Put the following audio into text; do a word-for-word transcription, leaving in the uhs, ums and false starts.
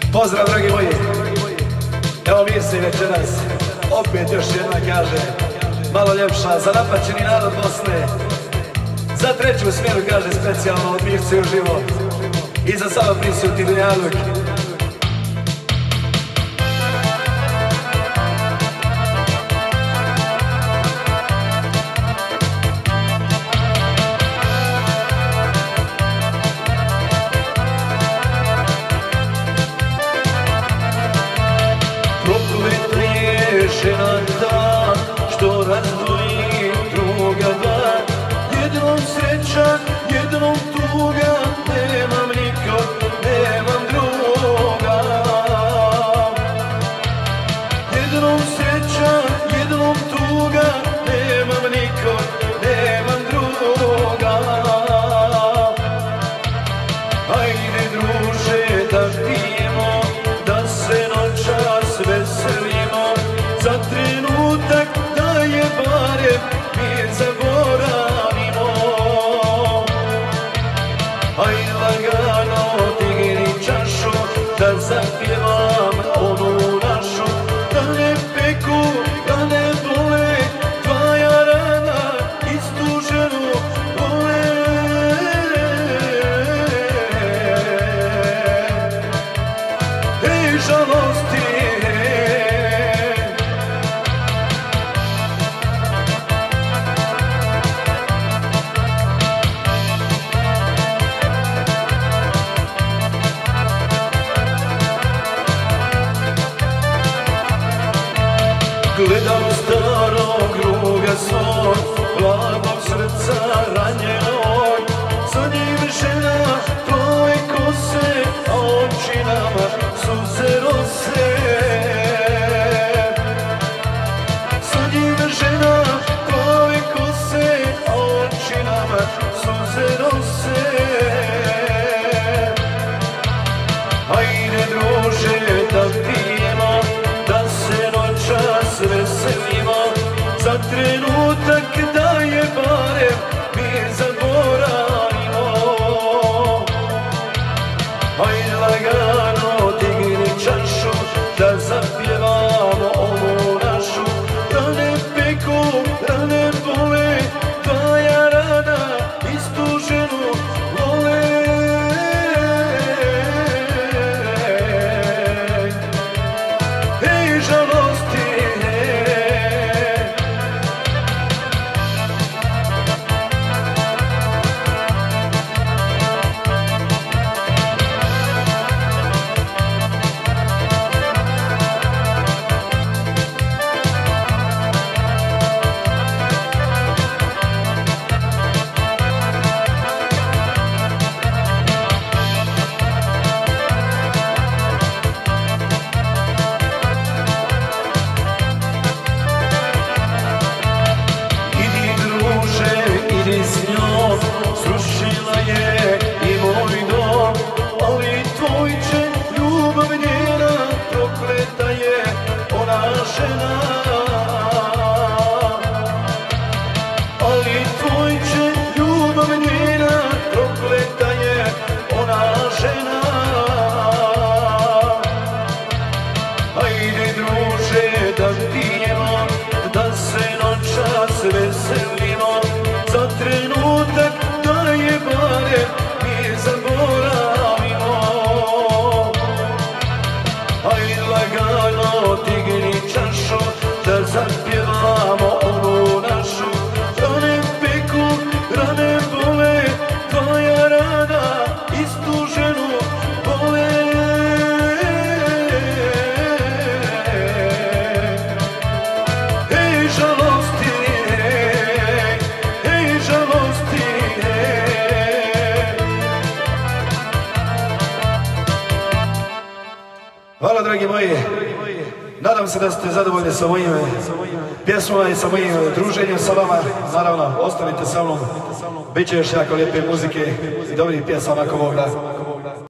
Pozdrav, dragi moji. Evo mi se večeras opet još jedna kaže malo ljepša za napaćeni narod Bosne. Za treću smjeru kaže specijalno od Mirce uživo i za samo prisutni Dunjaluk. Žena ta što razdvoji druga dva, jednom sreća, jednom tuga, nemam nikog, nemam druga. Jednom sreća, jednom tuga, nemam nikog, nemam druga. Ajde druže da pijemo, da se noćas veselimo, za trenutak da je barem mi zaboravimo. Ajde lagano digni čašu, da zapjevam onu našu, da ne peku, da ne bole tvoja rana, istuženu bole. Ej, žalosti, gledam starog druga svog, mladog srca ranjenog, sa njim žena tvoje kose, a očinama suze rose. Sa njim žena tvoje kose, a očinama suze rose. Ajde druže da pijemo, da se noćas veselimo, za trenutak da je barem mi zaboravimo. Ajde lagano digni čašu, da zapjevamo ovu našu, da ne peku, da ne bole tvoja rana, istuženu vole. Ej, žalosti, idi s njom, srušila je i moj dom, ali tvoj će ljubav njena, prokleta je ona žena. Ali tvoj će ljubav njena, prokleta je ona žena. Ajde druže da pijemo, da se noćas veselimo, za trenutak da je barem mi zaboravimo. Ajde lagano digni čašu, da zapjevamo onu našu, da ne peku, da ne bole tvoja rana, istuženu bole. Ej, žalosti, hvala, dragi moji. Nadam se da ste zadovoljni sa mojim pjesmama i sa mojim druženjem sa vama. Naravno, ostanite sa mnom. Biće još jako lijepe muzike i dobrih pjesama nakon ovoga.